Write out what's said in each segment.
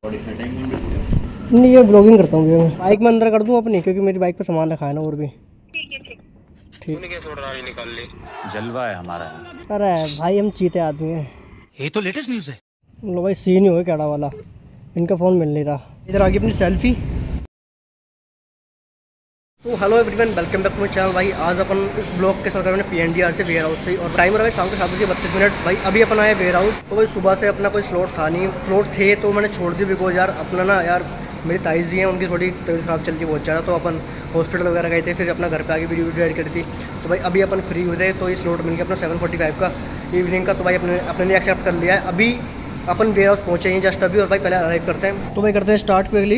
नहीं, ये ब्लॉगिंग करता हूँ मैं। बाइक में अंदर कर दूँ अपनी, क्योंकि मेरी बाइक पे सामान रखा है ना और भी। ठीक। तूने कैसे उड़ा रही निकाल ली? जलवा है हमारा। अरे भाई हम चीते आदमी हैं। ये तो लेटेस्ट न्यूज़ है। लो भाई, सीन ही हो गया कैड़ा वाला। इनका फ़ोन मिल नहीं रहा। इधर आगे अपनी सेल्फी। तो hello everyone, welcome back to my channel. भाई आज अपन इस ब्लॉग के साथ अपने PNDR से वेयर हाउस से, और टाइम हो रहा है शाम के 7:32। भाई अभी अपन आए वेयर हाउस। तो भाई सुबह से अपना कोई स्लॉट था नहीं, स्लॉट थे तो मैंने छोड़ दी, बिकॉज यार अपना ना यार मेरी ताईज जी हैं, उनकी थोड़ी तबीयत ख़राब चल रही है बहुत ज़्यादा। तो अपन हॉस्पिटल वगैरह गए थे, फिर अपना घर पे आके वीडियो एड करी थी। तो भाई अभी अपन फ्री हुए थे, तो ये स्लॉट मिल गया अपना 7:45 का इवनिंग का। तो भाई अपने ने एक्सेप्ट कर लिया है। अभी अपन वेयर हाउस पहुँचे हैं जस्ट अभी, और भाई पहले अराइव करते हैं। तो भाई करते हैं स्टार्ट क्विकली।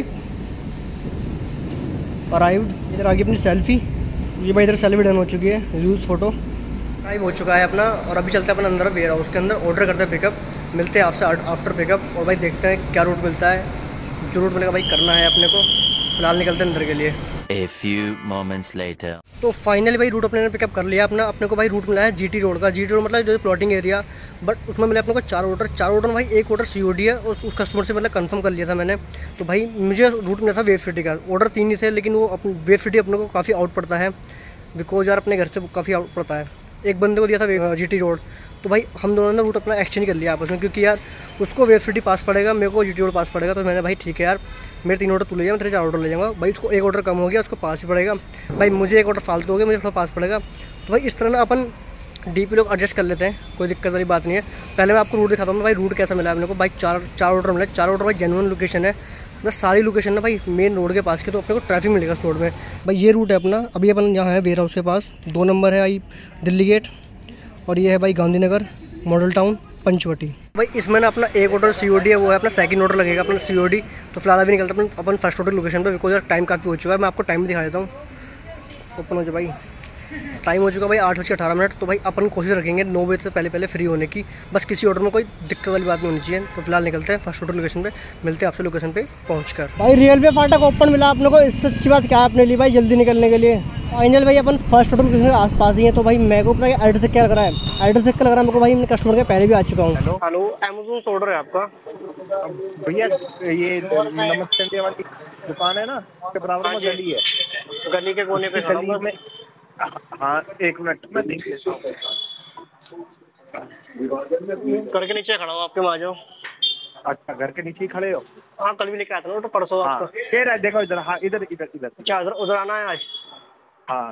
अराइव्ड। इधर आगे अपनी सेल्फी। ये भाई इधर सेल्फी डन हो चुकी है, यूज़ फोटो अराइव हो चुका है अपना। और अभी चलते हैं अपना अंदर वेयर हाउस के अंदर, ऑर्डर करते हैं पिकअप। मिलते हैं आपसे आफ्टर पिकअप, और भाई देखते हैं क्या रूट मिलता है। जो रूट मिलेगा भाई करना है अपने को। फिलहाल निकलते हैं अंदर के लिए। A few moments later. तो फाइनली भाई रूट अपने ने पिकअप कर लिया अपना। अपने को भाई रूट मिला है GT रोड का। GT रोड मतलब जो प्लॉटिंग एरिया, बट उसमें मिला अपने को 4 ऑर्डर भाई। एक ऑर्डर COD है, और उस कस्टमर से मतलब कंफर्म कर लिया था मैंने। तो भाई मुझे रूट मिला था वेब सिटी का। ऑर्डर 3 ही थे, लेकिन वो वेब सिटी अपने को काफ़ी आउट पड़ता है, बिकॉज यार अपने घर से काफ़ी आउट पड़ता है। एक बंदे को दिया था GT रोड। तो भाई हम दोनों ने रूट अपना एक्सचेंज कर लिया आपस में, क्योंकि यार उसको वेब सिटी पास पड़ेगा, मेरे को GT रोड पास पड़ेगा। तो मैंने भाई ठीक है यार, मेरे 3 ऑर्डर तू ले जाओ, मैं तेरे 4 ऑर्डर ले जाऊँगा। भाई उसको एक ऑर्डर कम हो गया, उसको पास ही पड़ेगा। भाई मुझे एक ऑर्डर फालतू हो गया, मुझे थोड़ा पास पड़ेगा। तो भाई इस तरह ना अपन DP लोग एडजस्ट कर लेते हैं, कोई दिक्कत वाली बात नहीं है। पहले मैं आपको रूट दिखाता हूँ भाई रूट कैसा मिला है अपने को। भाई चार ऑर्डर मिला। 4 ऑर्डर भाई जेन्युइन लोकेशन है, मतलब सारी लोकेशन ना भाई मेन रोड के पास की, तो अपने को ट्रैफिक मिलेगा इस रोड में। भाई ये रूट है अपना। अभी अपन यहाँ है वेयर हाउस के पास। 2 नंबर है भाई दिल्ली गेट, और ये है भाई गांधीनगर मॉडल टाउन पंचवटी। भाई इसमें ना अपना एक ऑर्डर COD है, वो है अपना सेकंड ऑर्डर लगेगा अपना COD। तो फिलहाल अभी निकलता अपन फर्स्ट ऑर्डर लोकेशन पे, बिकॉज यार टाइम काफ़ी हो चुका है। मैं आपको टाइम दिखा देता हूँ। ओपन हो जाए भाई, टाइम हो चुका भाई 8:18। तो भाई अपन कोशिश रखेंगे 9 बजे से पहले फ्री होने की। बस किसी ऑर्डर में कोई दिक्कत वाली बात नहीं होनी चाहिए। तो फिलहाल निकलते हैं फर्स्ट ऑर्डर लोकेशन पे, मिलते हैं आपसे लोकेशन पे पहुंचकर। भाई रेलवे फाटक ओपन मिला अपने को। इससे अच्छी बात क्या है अपने लिए भाई, जल्दी निकलने के लिए। फाइनल भाई अपन फर्स्ट ऑर्डर लोकेशन के आसपास ही है। तो भाई मेरे को पता है एड्रेस क्या लग रहा है, एड्रेस क्या लग रहा है मेरे को भाई। मैं कस्टमर के पहले भी आ चुका हूँ। हेलो अमेज़न से ऑर्डर है आपका भैया। ये नमस्ते वाली दुकान है ना, उसके बराबर में गली है। गली के कोने पे गली में। हाँ 1 मिनट में करके नीचे खड़ा हूँ, आपके वहाँ आ जाओ। अच्छा घर के नीचे ही खड़े हो? हाँ कल भी लेके आता हूँ, तो परसों हाँ आपका। फिर देखो इधर। हाँ इधर। अच्छा उधर आना है आज। हाँ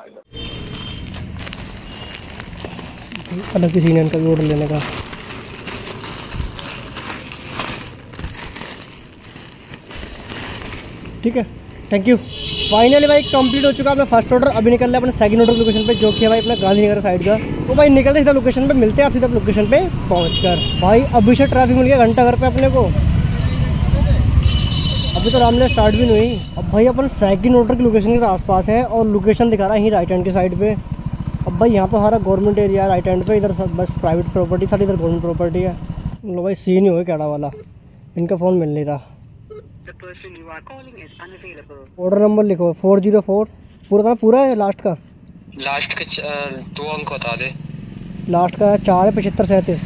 अलग किसी ने इनका भी ऑर्डर लेने का। ठीक है, थैंक यू। फाइनली भाई कंप्लीट हो चुका है अपना फर्स्ट ऑर्डर। अभी निकल रहा है अपने सेकंड ऑर्डर लोकेशन पे, जो कि है भाई अपना गांधीनगर साइड का। तो भाई निकलते सीधा लोकेशन पे, मिलते हैं आप सीधा लोकेशन पे पहुंचकर। भाई अभी से ट्रैफिक मिल गया घंटा घर पे अपने को। अभी तो रामलीला स्टार्ट भी नहीं हुई। अब भाई अपन सेकंड ऑर्डर की लोकेशन के आसपास है, और लोकेशन दिखा रहा है यहीं राइट हैंड की साइड पे। अब भाई यहाँ पर सारा गवर्नमेंट एरिया है राइट हैंड पे, इधर सब बस प्राइवेट प्रॉपर्टी, सारी इधर गवर्नमेंट प्रॉपर्टी है। लो भाई सीन ही हो गया कैड़ा वाला। इनका फ़ोन मिल नहीं रहा। ऑर्डर नंबर लिखो 404। पूरा है लास्ट का? लास्ट के 2 अंक बता दे। लास्ट का 4 है 75 37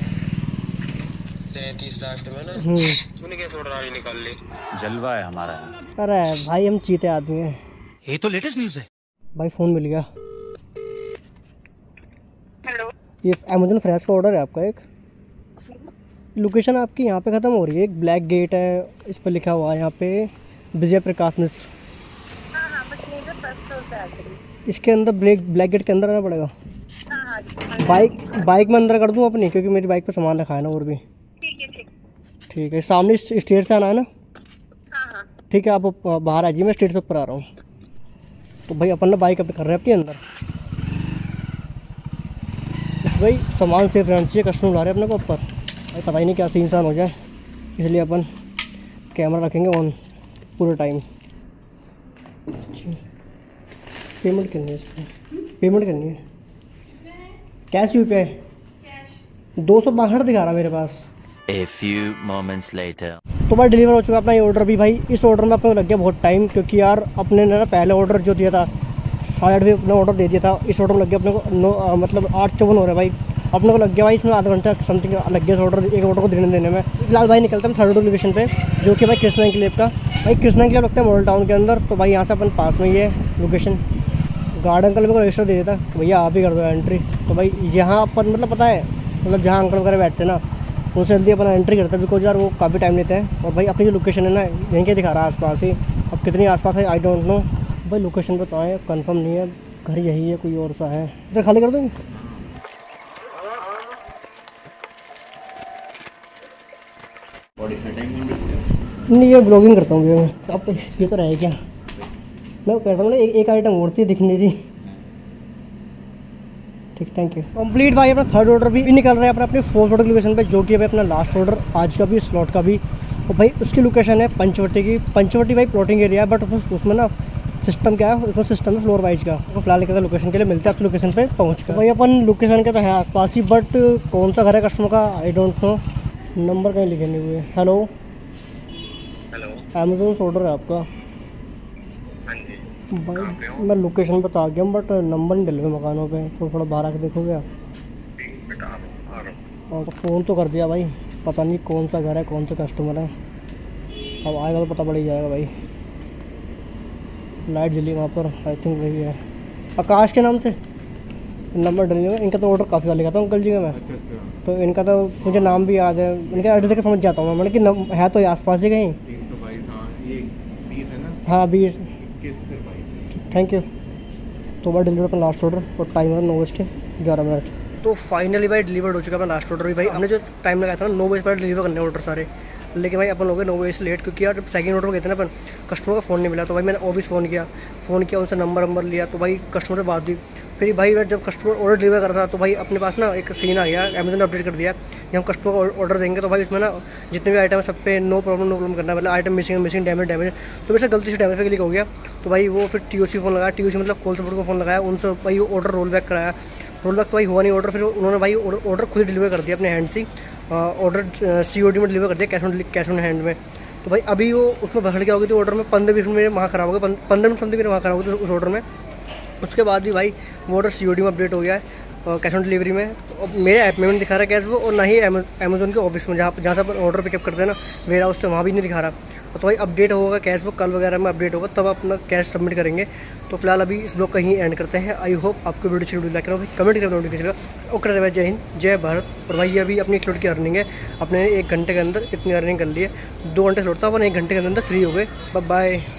37 लास्ट में ना। तूने कैसे उड़ा रही निकाल ली? जलवा है हमारा। अरे भाई हम चीते आदमी हैं। ये तो लेटेस्ट न्यूज़ है। भाई फ़ोन मिल गया। हेलो, ये अमेज़न फ्रेश का ऑर्डर है आपका। एक लोकेशन आपकी यहाँ पे ख़त्म हो रही है। एक ब्लैक गेट है, इस पर लिखा हुआ है यहाँ पे विजय प्रकाश मिश्र। हाँ बस यहीं पे फर्स्ट फ्लोर पे आ जाइए। इसके अंदर ब्लैक गेट के अंदर आना पड़ेगा। हाँ बाइक में अंदर कर दूँ अपनी, क्योंकि मेरी बाइक पे सामान रखा है ना और भी। ठीक है, सामने स्टेट से आना है ना? हाँ ठीक है, आप बाहर आ जाइए, मैं स्टेट से ऊपर आ रहा हूँ। तो भाई अपन ना बाइक अप कर रहे हैं अपने अंदर। भाई सामान सेफ रहना चाहिए, कस्टमर बुला रहे हैं अपने को ऊपर। भाई पता ही नहीं क्या सीन सान हो जाए, इसलिए अपन कैमरा रखेंगे ऑन पूरा टाइम। पेमेंट करनी है इसको, पेमेंट करनी है कैश UPI 262 दिखा रहा मेरे पास। A few moments later. तो भाई डिलीवर हो चुका अपना ये ऑर्डर भी। भाई इस ऑर्डर में अपने को लग गया बहुत टाइम, क्योंकि यार अपने ने ना पहले ऑर्डर जो दिया था 8:30 अपना ऑर्डर दे दिया था। इस ऑर्डर में लग गया अपने को मतलब 8:54 हो रहा है भाई। अपने को लग गया भाई इसमें आधा घंटा समथिंग लग गया एक ऑर्डर को देने में। फिलहाल भाई निकलता है थर्ड लोकेशन पे, जो कि भाई कृष्णा एन्क्लेव का। भाई कृष्णा एन्क्लेव लगता है मॉडल टाउन के अंदर। तो भाई यहाँ से अपन पास में ही है लोकेशन। गार्ड अंकल मेरे को रजिस्टर दे देता तो भैया आप ही कर दो एंट्री। तो भाई यहाँ पर मतलब पता है, मतलब जहाँ अंकल वगैरह बैठते हैं ना, उनसे जल्दी अपना एंट्री करते हैं, बिकॉज यार वो काफ़ी टाइम लेते हैं। और भाई अपनी जो लोकेशन है ना, यहीं के दिखा रहा है आसपास ही। अब कितनी आसपास है आई डोंट नो भाई, लोकेशन पर तो आए कंफर्म नहीं है, घर यही है कोई और सा है। इधर खाली कर दोगे? नहीं ये ब्लॉगिंग करता हूँ भैया मैं। अब ये तो रहे क्या, मैं कहता हूँ ना एक आइटम और थी दिखनी थी। ठीक, थैंक यू। कंप्लीट भाई अपना थर्ड ऑर्डर भी निकल रहा है अपने फोर्थ ऑर्डर की लोकेशन पे, जो कि अभी अपना लास्ट ऑर्डर आज का भी स्लॉट का भी। और भाई उसकी लोकेशन है पंचवटी की। पंचवटी भाई प्लॉटिंग एरिया है, बट उसमें ना सिस्टम क्या है, उसमें सिस्टम है फ्लोर वाइज का। तो फिलहाल कहते हैं लोकेशन के लिए मिलते हैं आपकी लोकेशन पे पहुँच कर। भाई अपन लोकेशन के तो है आसपास ही, बट कौन सा घर है कस्टमर का आई डोंट नो। नंबर कहीं लिखे नहीं हुए। हेलो अमेजोन से ऑर्डर है आपका? हाँ जी। भाई मैं लोकेशन बता गया हूँ, बट नंबर नहीं डले हुए मकानों पे। तो थोड़ा बाहर आके देखोगे आप? बेटा आ रहा हूँ। और तो फ़ोन तो कर दिया भाई, पता नहीं कौन सा घर है कौन सा कस्टमर है। अब आएगा तो पता पड़ ही जाएगा भाई। लाइट जली वहाँ पर, आई थिंक वही है आकाश के नाम से। नंबर डली हुआ। इनका तो ऑर्डर काफ़ी वाले था अंकल जी का मैं। अच्छा अच्छा। तो इनका तो मुझे नाम भी याद है, इनका एड्रेस देख समझ जाता हूँ मैं, मतलब कि है तो आसपास ही कहीं। 322। हाँ ये 20 है ना? हाँ 20। 21 फिर 22। Thank you. तो भाई डिलीवर अपना लास्ट ऑर्डर, और टाइम है 9:11। तो फाइनली भाई डिलीवर्ड हो चुका है अपना लास्ट ऑर्डर भी। भाई हमने जो टाइम लगाया था ना 9 बजे पर डिलीवर करने ऑर्डर सारे, लेकिन भाई अपन लोग 9 बजे से लेट, क्योंकि यार सेकंड ऑर्डर में गए थे ना अपन, कस्टमर का फ़ोन नहीं मिला। तो भाई मैंने ऑफिस फ़ोन किया उनसे नंबर लिया। तो भाई कस्टमर से बात हुई। फिर भाई जब कस्टमर ऑर्डर डिलीवर कर रहा था, तो भाई अपने पास ना एक सीन आ गया, अमेजन ने अपडेट कर दिया कि हम कस्टमर को ऑर्डर देंगे तो भाई इसमें ना जितने भी आइटम है सब पे नो प्रॉब्लम करना है, मतलब आइटम मिसिंग डैमेज। तो वैसे गलती से डैमेज पे क्लिक हो गया। तो भाई वो फिर TOC फ़ोन लगाया, TOC मतलब कॉल सपोर्ट को फ़ोन लगाया, उनसे भाई ऑर्डर रोल बैक कराया। रोल बैक तो भाई हुआ नहीं ऑर्डर। फिर उन्होंने भाई ऑर्डर खुद डिलीवर कर दिया अपने हैंड से। ऑर्डर COD में डिलीवर कर दिया, कैश ऑन हैंड में। तो भाई अभी वो उसमें भसड़ क्या हो गई थी ऑर्डर में, 15-20 मिनट मेरे वहाँ खराब हो गए, 15 मिनट समथिंग मेरे वहाँ खराब हो गए उस ऑर्डर में। उसके बाद भी भाई वो ऑर्डर COD में अपडेट हो गया है, कैश ऑन डिलीवरी में। तो अब मेरे ऐप में नहीं दिखा रहा है कैश वो, और ना ही अमेजोन के ऑफिस में जहाँ से अपन ऑर्डर पिकअप करते हैं ना वेयर हाउस से, वहाँ भी नहीं दिखा रहा। तो भाई अपडेट होगा कैश वो कल वगैरह में अपडेट होगा, तब अपना कैश सबमिट करेंगे। तो फिलहाल अभी इस ब्लॉग का ही एंड करते हैं। आई होप आपको वीडियो लाइक करो भाई, कमेंट करें नोटिफिकेशन। ओके जय हिंद जय भारत। और भाई ये अभी अपनी एक लोड की अर्निंग है, अपने 1 घंटे के अंदर इतनी अर्निंग कर ली है। 2 घंटे से लौटता अपन 1 घंटे के अंदर फ्री हो गए। बाय।